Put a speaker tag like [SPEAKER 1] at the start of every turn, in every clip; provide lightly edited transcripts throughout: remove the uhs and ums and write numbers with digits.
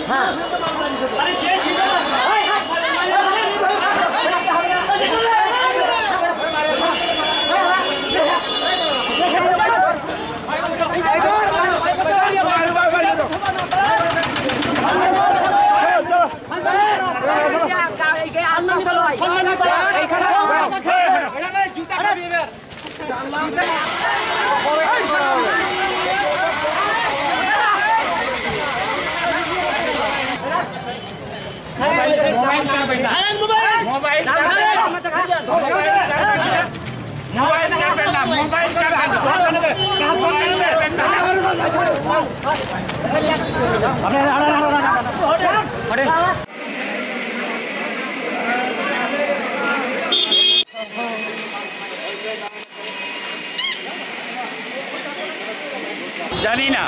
[SPEAKER 1] জানি না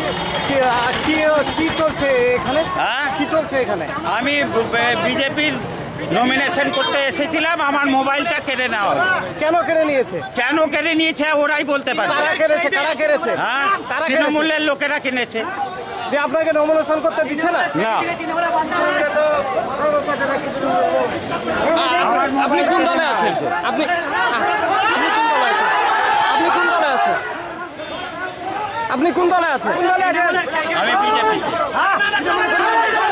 [SPEAKER 2] কি চলছে এখানে, কি চলছে এখানে?
[SPEAKER 1] আমি বিজেপির নমিনেশন করতে এসেছিলাম, আমার মোবাইলটা কেড়ে নেওয়া হলো।
[SPEAKER 2] কেন কেড়ে নিয়েছে?
[SPEAKER 1] কেন কেড়ে নিয়েছে ওরাই বলতে পারে।
[SPEAKER 2] কারা কেড়েছে?
[SPEAKER 1] হ্যাঁ, তৃণমূলের লোকেরা কিনেছে।
[SPEAKER 2] যে আপনাকে নমিনেশন করতে দিচ্ছে না?
[SPEAKER 1] না।
[SPEAKER 2] আপনি কোন দলে আছেন? আপনি কোন দলে আছেন? আপনি কোন দলে আছেন?
[SPEAKER 1] আমি বিজেপি।